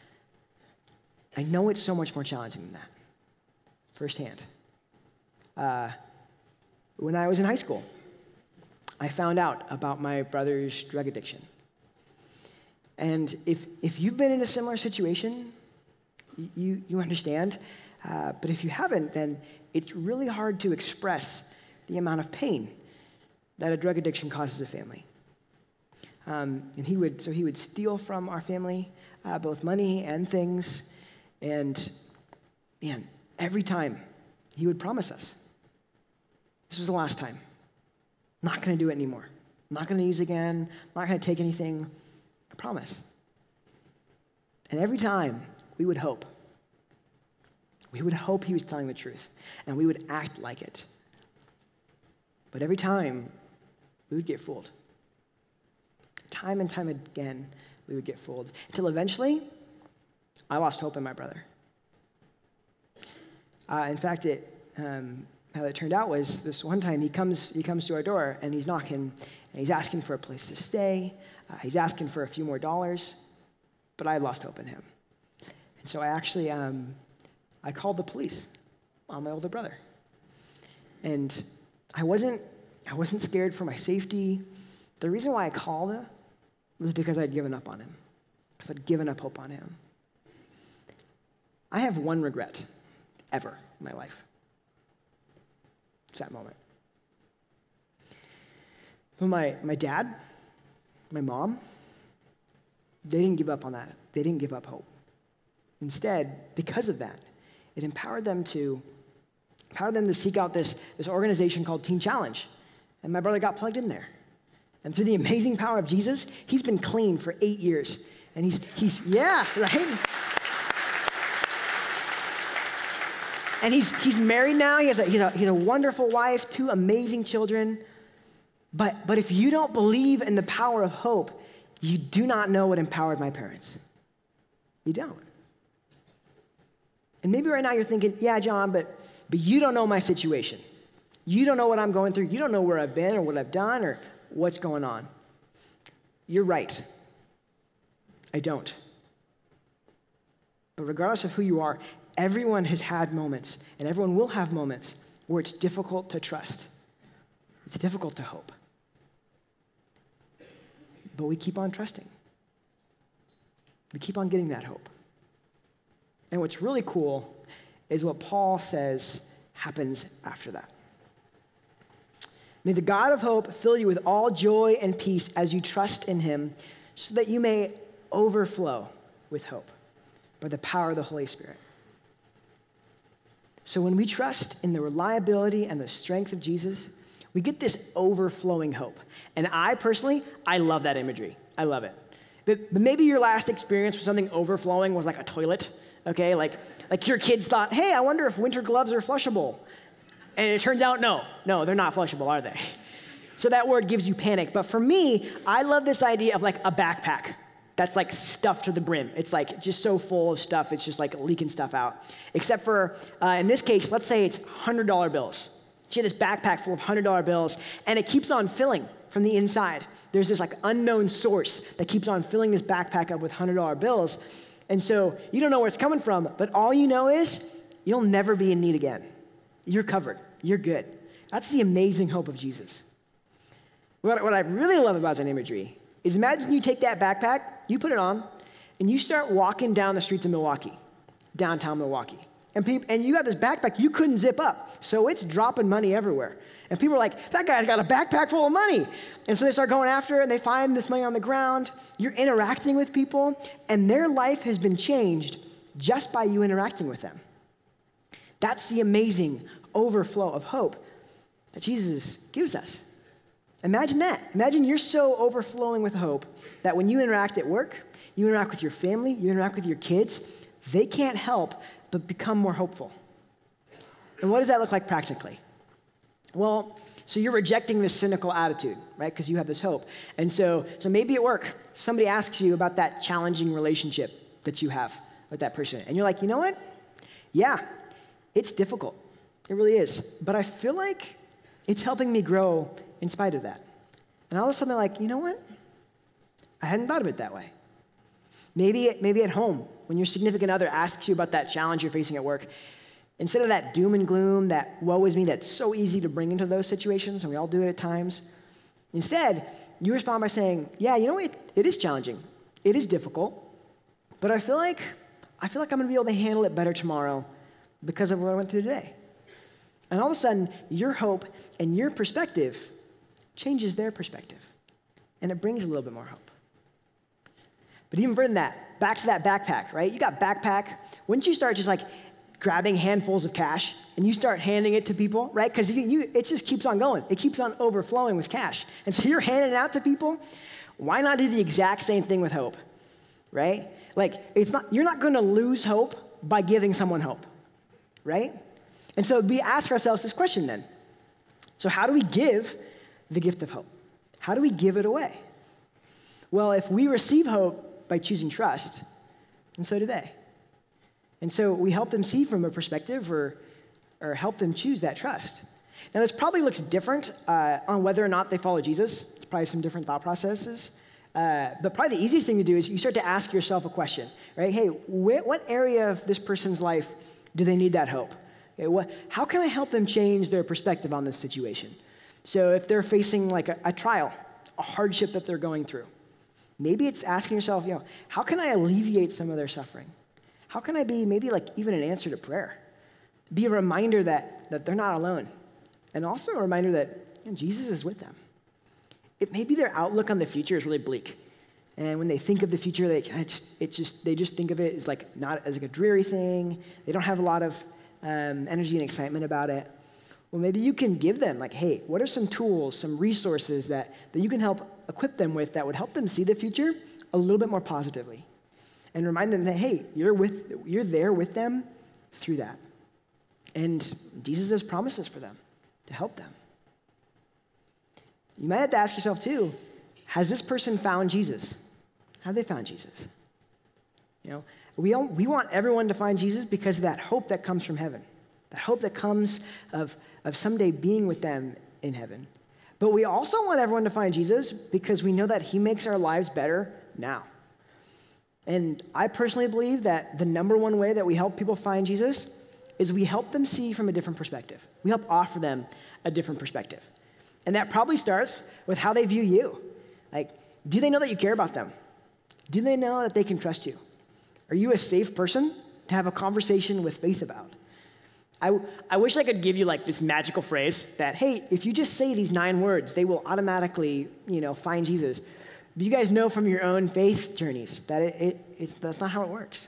I know it's so much more challenging than that, firsthand. Uh, when I was in high school, I found out about my brother's drug addiction. And if, if you've been in a similar situation, you, you understand. Uh, but if you haven't, then it's really hard to express the amount of pain that a drug addiction causes a family. Um, and he would, so he would steal from our family, uh, both money and things. And man, every time he would promise us, this was the last time. I'm not going to do it anymore. I'm not going to use again. I'm not going to take anything. I promise. And every time we would hope. We would hope he was telling the truth, and we would act like it. But every time, we would get fooled. Time and time again, we would get fooled. Until eventually, I lost hope in my brother. Uh, in fact, it, um, how it turned out was this one time he comes, he comes to our door, and he's knocking, and he's asking for a place to stay. Uh, he's asking for a few more dollars, but I lost hope in him. And so I actually... Um, I called the police on my older brother. And I wasn't, I wasn't scared for my safety. The reason why I called it was because I'd given up on him, because I'd given up hope on him. I have one regret ever in my life. It's that moment. But my, my dad, my mom, they didn't give up on that. They didn't give up hope. Instead, because of that, it empowered them to empowered them to seek out this, this organization called Teen Challenge. And my brother got plugged in there. And through the amazing power of Jesus, he's been clean for eight years. And he's, he's yeah, right? And he's, he's married now. He has a, he's, a, he's a wonderful wife, two amazing children. But, but if you don't believe in the power of hope, you do not know what empowered my parents. You don't. And maybe right now you're thinking, yeah, John, but, but you don't know my situation. You don't know what I'm going through. You don't know where I've been or what I've done or what's going on. You're right. I don't. But regardless of who you are, everyone has had moments, and everyone will have moments where it's difficult to trust. It's difficult to hope. But we keep on trusting. We keep on getting that hope. And what's really cool is what Paul says happens after that. May the God of hope fill you with all joy and peace as you trust in him, so that you may overflow with hope by the power of the Holy Spirit. So when we trust in the reliability and the strength of Jesus, we get this overflowing hope. And I personally, I love that imagery. I love it. But, but maybe your last experience with something overflowing was like a toilet, okay? Like, like your kids thought, hey, I wonder if winter gloves are flushable. And it turns out, no, no, they're not flushable, are they? So that word gives you panic. But for me, I love this idea of like a backpack that's like stuffed to the brim. It's like just so full of stuff, it's just like leaking stuff out. Except for, uh, in this case, let's say it's one hundred dollar bills. She had this backpack full of one hundred dollar bills, and it keeps on filling from the inside. There's this like unknown source that keeps on filling this backpack up with one hundred dollar bills. And so you don't know where it's coming from, but all you know is you'll never be in need again. You're covered. You're good. That's the amazing hope of Jesus. What, what I really love about that imagery is imagine you take that backpack, you put it on, and you start walking down the streets of Milwaukee, downtown Milwaukee. And, people, and you got this backpack you couldn't zip up, so it's dropping money everywhere. And people are like, that guy's got a backpack full of money. And so they start going after it, and they find this money on the ground. You're interacting with people, and their life has been changed just by you interacting with them. That's the amazing overflow of hope that Jesus gives us. Imagine that. Imagine you're so overflowing with hope that when you interact at work, you interact with your family, you interact with your kids, they can't help but become more hopeful. And what does that look like practically? Well, so you're rejecting this cynical attitude, right? Because you have this hope. And so, so maybe at work, somebody asks you about that challenging relationship that you have with that person. And you're like, you know what? Yeah, it's difficult. It really is. But I feel like it's helping me grow in spite of that. And all of a sudden they're like, you know what? I hadn't thought of it that way. Maybe, maybe at home, when your significant other asks you about that challenge you're facing at work, instead of that doom and gloom, that woe is me that's so easy to bring into those situations, and we all do it at times, instead, you respond by saying, yeah, you know, it, it is challenging. It is difficult, but I feel like, I feel like I'm gonna be able to handle it better tomorrow because of what I went through today. And all of a sudden, your hope and your perspective changes their perspective, and it brings a little bit more hope. But even further than that, back to that backpack, right? You got backpack. Wouldn't you start just like grabbing handfuls of cash and you start handing it to people, right? Because you, you, it just keeps on going. It keeps on overflowing with cash. And so you're handing it out to people. Why not do the exact same thing with hope, right? Like, it's not, you're not going to lose hope by giving someone hope, right? And so we ask ourselves this question then. So how do we give the gift of hope? How do we give it away? Well, if we receive hope by choosing trust, and so do they. And so we help them see from a perspective or, or help them choose that trust. Now, this probably looks different uh, on whether or not they follow Jesus. It's probably some different thought processes. Uh, but probably the easiest thing to do is you start to ask yourself a question, right? Hey, wh- what area of this person's life do they need that hope? Okay, what, how can I help them change their perspective on this situation? So if they're facing like a, a trial, a hardship that they're going through, maybe it's asking yourself, you know, how can I alleviate some of their suffering? How can I be maybe like even an answer to prayer? Be a reminder that, that they're not alone. And also a reminder that you know, Jesus is with them. It may be their outlook on the future is really bleak. And when they think of the future, they it's, it's just they just think of it as like not as like a dreary thing. They don't have a lot of um, energy and excitement about it. Well, maybe you can give them like, hey, what are some tools, some resources that, that you can help equip them with that would help them see the future a little bit more positively, and remind them that, hey, you're with you're there with them through that. And Jesus has promises for them to help them. You might have to ask yourself too, has this person found Jesus? Have they found Jesus? You know, we, all, we want everyone to find Jesus because of that hope that comes from heaven, that hope that comes of, of someday being with them in heaven. But we also want everyone to find Jesus because we know that he makes our lives better now. And I personally believe that the number one way that we help people find Jesus is we help them see from a different perspective. We help offer them a different perspective. And that probably starts with how they view you. Like, do they know that you care about them? Do they know that they can trust you? Are you a safe person to have a conversation with faith about? I, I wish I could give you like this magical phrase that, hey, if you just say these nine words, they will automatically, you know, find Jesus. But you guys know from your own faith journeys that it, it, it's, that's not how it works.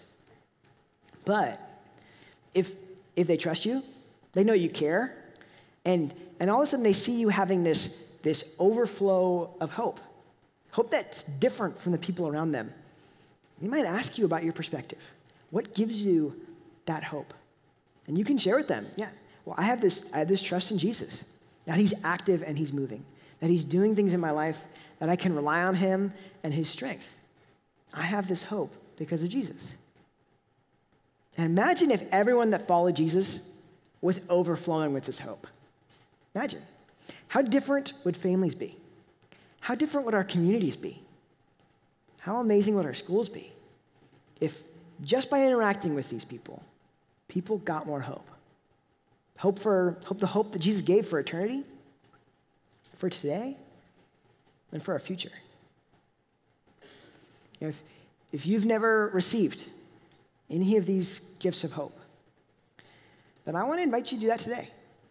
But if if they trust you, they know you care, and and all of a sudden they see you having this, this overflow of hope, hope that's different from the people around them. They might ask you about your perspective. What gives you that hope? And you can share with them, yeah, well, I have this, I have this trust in Jesus, that he's active and he's moving, that he's doing things in my life, that I can rely on him and his strength. I have this hope because of Jesus. And imagine if everyone that followed Jesus was overflowing with this hope. Imagine. How different would families be? How different would our communities be? How amazing would our schools be if just by interacting with these people, people got more hope? Hope for hope the hope that Jesus gave for eternity, for today, and for our future. You know, if, if you've never received any of these gifts of hope, then I want to invite you to do that today.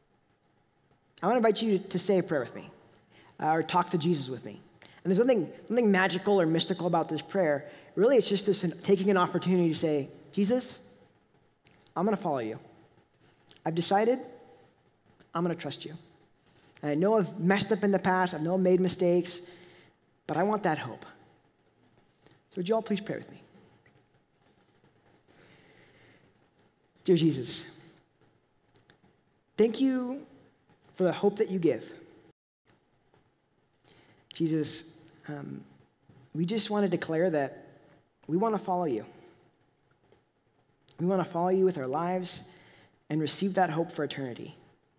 I want to invite you to say a prayer with me, uh, or talk to Jesus with me. And there's nothing, nothing magical or mystical about this prayer. Really, it's just this taking an opportunity to say, Jesus, I'm going to follow you. I've decided I'm going to trust you. And I know I've messed up in the past. I know I've made mistakes, but I want that hope. So would you all please pray with me? Dear Jesus, thank you for the hope that you give. Jesus, um, we just want to declare that we want to follow you. We want to follow you with our lives and receive that hope for eternity.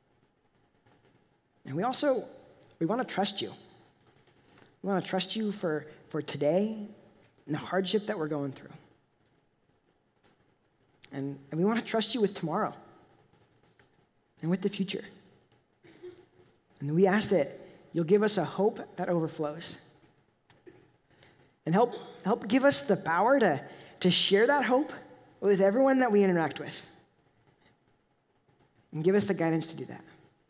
And we also, we want to trust you. We want to trust you for, for today and the hardship that we're going through. And, and we want to trust you with tomorrow and with the future. And we ask that you'll give us a hope that overflows. And help, help give us the power to, to share that hope with everyone that we interact with. And give us the guidance to do that.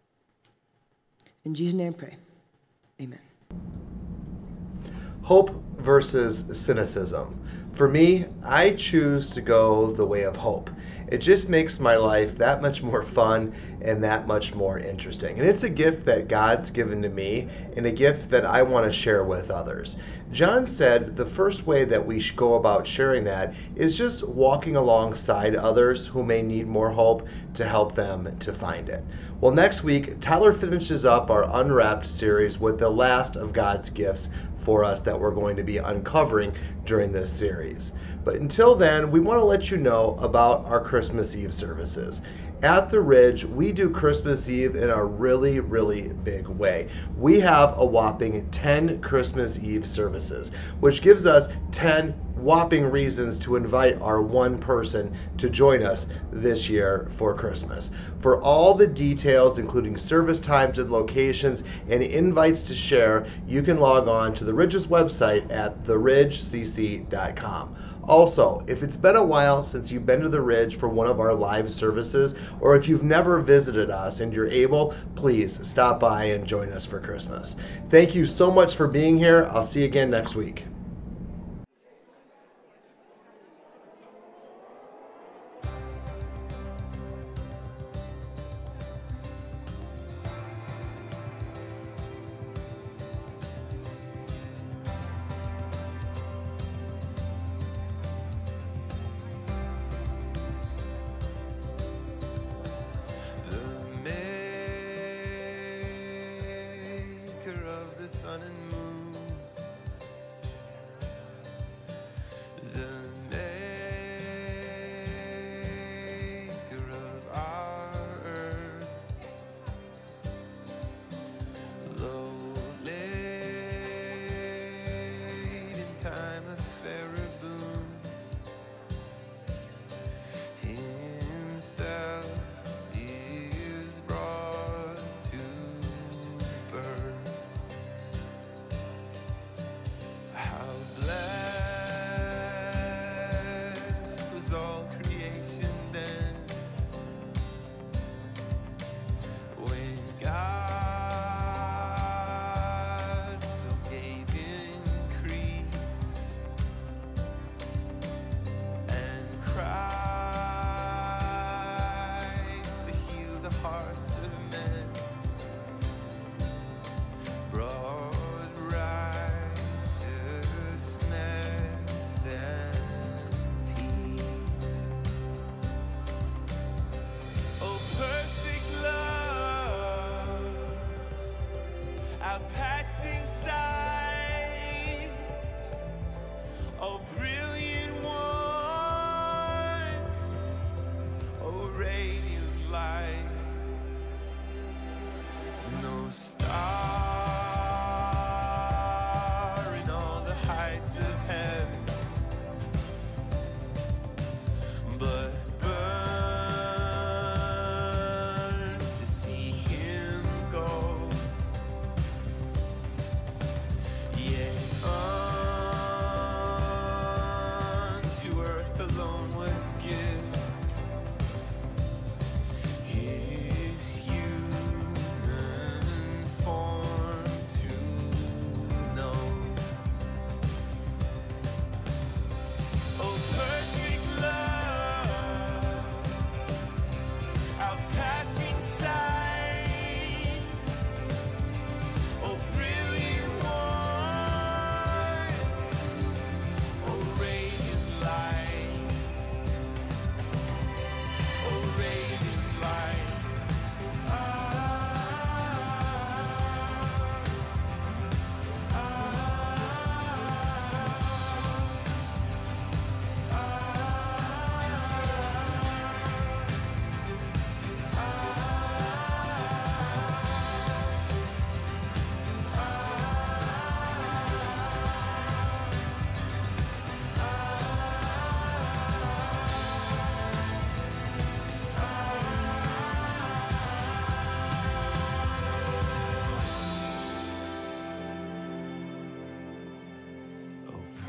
In Jesus' name I pray. Amen.
Hope versus cynicism. For me, I choose to go the way of hope. It just makes my life that much more fun and that much more interesting. And it's a gift that God's given to me and a gift that I want to share with others. John said the first way that we should go about sharing that is just walking alongside others who may need more hope to help them to find it. Well, next week, Tyler finishes up our Unwrapped series with the last of God's gifts for us that we're going to be uncovering during this series. But until then, we want to let you know about our Christmas Eve services. At the Ridge, we do Christmas Eve in a really, really big way. We have a whopping ten Christmas Eve services, which gives us ten whopping reasons to invite our one person to join us this year for Christmas. For all the details, including service times and locations and invites to share, you can log on to the Ridge's website at the ridge c c dot com. Also, if it's been a while since you've been to the Ridge for one of our live services, or if you've never visited us and you're able, please stop by and join us for Christmas. Thank you so much for being here. I'll see you again next week.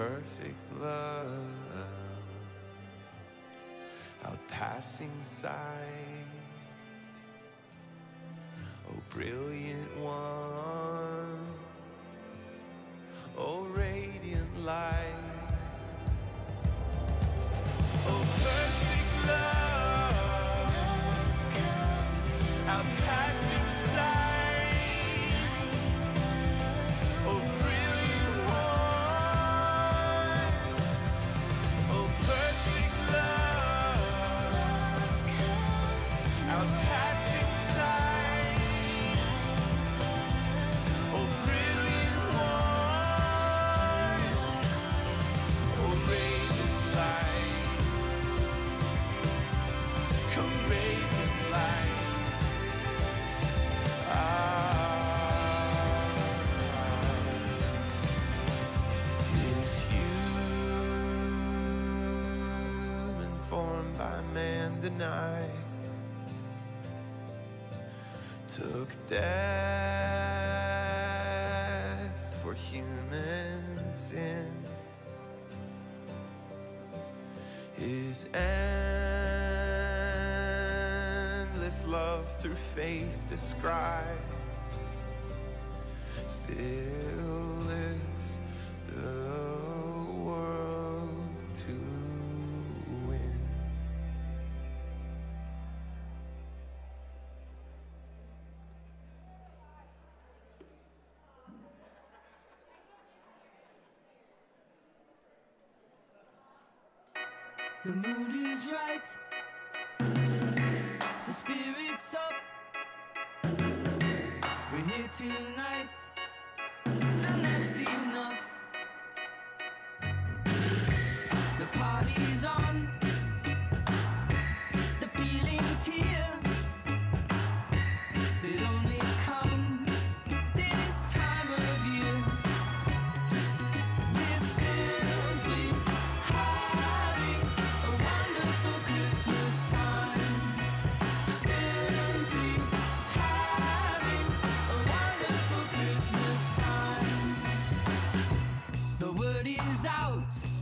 perfect love, outpassing sight, oh brilliant one, oh radiant light, oh perfect love, outpassing sight, oh brilliant one, oh perfect love, outpassing sight, oh brilliant one, oh radiant light, come radiant light. Is human formed by man denied, took death for human sin, his endless love through faith described, still lives the world to win.
The mood is right, the spirit's up. We're here tonight, and that's enough. The party's on, the feeling's here. It only comes this time of year. We're simply having a wonderful Christmas time. Simply having a wonderful Christmas time. The word is out,